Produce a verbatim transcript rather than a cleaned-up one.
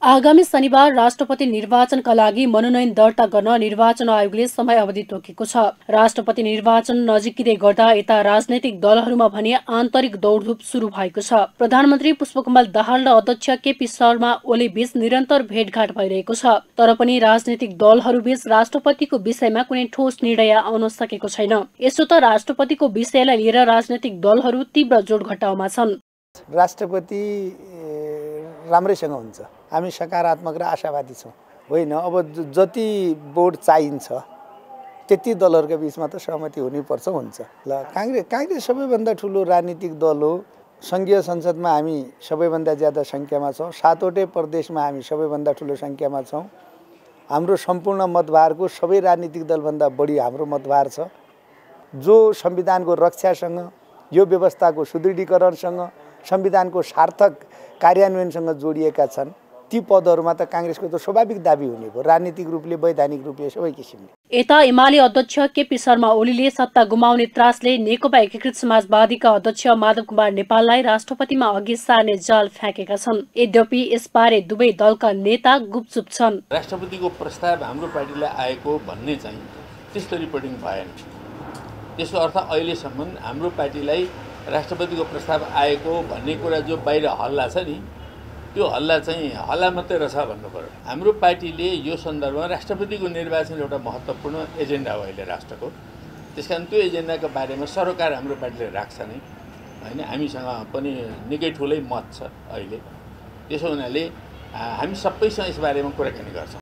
आगामी शनिबार राष्ट्रपति निर्वाचनका लागि मनोनयन दर्ता गर्न निर्वाचन आयोगले समय अवधि तोकेको छ। राष्ट्रपति निर्वाचन नजिकिँदै गर्दा यता राजनैतिक दलहरूमा भने आन्तरिक दौडधुप सुरु भएको छ। प्रधानमन्त्री पुष्पकमल दाहाल र अध्यक्ष केपी शर्मा ओली बीच निरन्तर भेटघाट भइरहेको छ। तर पनि राजनैतिक दलहरूबीच राष्ट्रपतिको विषयमा कुनै ठोस निर्णय आउन सकेको छैन। यसो त राष्ट्रपतिको विषयलाई लिएर राजनैतिक दलहरू तीव्र जोडघटाउमा छन्। राष्ट्रपति राम्रैसँग हुन्छ, हामी सकारात्मक र आशावादी छौँ। होइन, अब जति बोर्ड चाहिन्छ त्यति दलहरूका बिचमा त सहमति हुनुपर्छ हुन्छ। ल काङ्ग्रेस काङ्ग्रेस सबैभन्दा ठुलो राजनीतिक दल हो। सङ्घीय संसदमा हामी सबैभन्दा ज्यादा सङ्ख्यामा छौँ। सातवटै प्रदेशमा हामी सबैभन्दा ठुलो सङ्ख्यामा छौँ। हाम्रो सम्पूर्ण मतभारको सबै राजनीतिक दलभन्दा बढी हाम्रो मतभार छ, जो संविधानको रक्षासँग, यो व्यवस्थाको सुदृढीकरणसँग, संविधानको सार्थक कार्यान्वयनसँग जोडिएका छन्। ती पदहरूमा त काङ्ग्रेसको त स्वाभाविक दाबी हुने भयो, राजनीतिक रूपले, वैधानिक रूपले, सबै किसिमले। यता एमाले अध्यक्ष केपी शर्मा ओलीले सत्ता गुमाउने त्रासले नेकपा एकीकृत समाजवादीका अध्यक्ष माधव कुमार नेपाललाई राष्ट्रपतिमा अघि सार्ने जाल फ्याँकेका छन्। यद्यपि यसबारे दुवै दलका नेता गुपचुप छन्। राष्ट्रपतिको प्रस्ताव हाम्रो पार्टीलाई आएको भन्ने चाहिँ त्यस्तो रिपोर्टिङ भएन। त्यसको अर्थ अहिलेसम्म हाम्रो पार्टीलाई राष्ट्रपतिको प्रस्ताव आएको भन्ने कुरा जो बाहिर हल्ला छ नि, त्यो हल्ला चाहिँ हल्ला मात्रै रहेछ भन्नु पर्यो। हाम्रो पार्टीले यो सन्दर्भमा राष्ट्रपतिको निर्वाचन एउटा महत्त्वपूर्ण एजेन्डा हो अहिले राष्ट्रको। त्यसकारण त्यो एजेन्डाको बारेमा सरोकार हाम्रो पार्टीले राख्छ नै होइन। हामीसँग पनि निकै ठुलै मत छ अहिले। त्यसो हुनाले हामी सबैसँग यसबारेमा कुराकानी गर्छौँ।